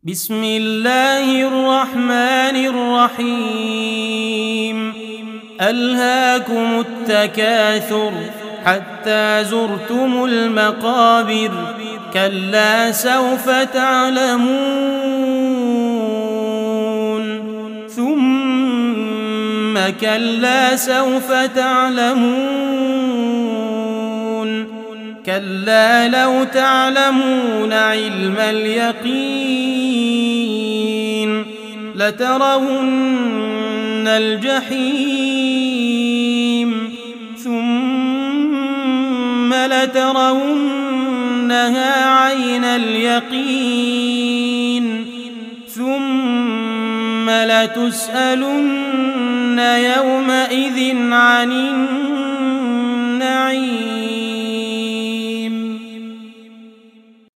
بسم الله الرحمن الرحيم. ألهاكم التكاثر حتى زرتم المقابر، كلا سوف تعلمون ثم كلا سوف تعلمون، كلا لو تعلمون علم اليقين لترون الجحيم ثم لترونها عين اليقين ثم لتسألن يومئذ عن النعيم.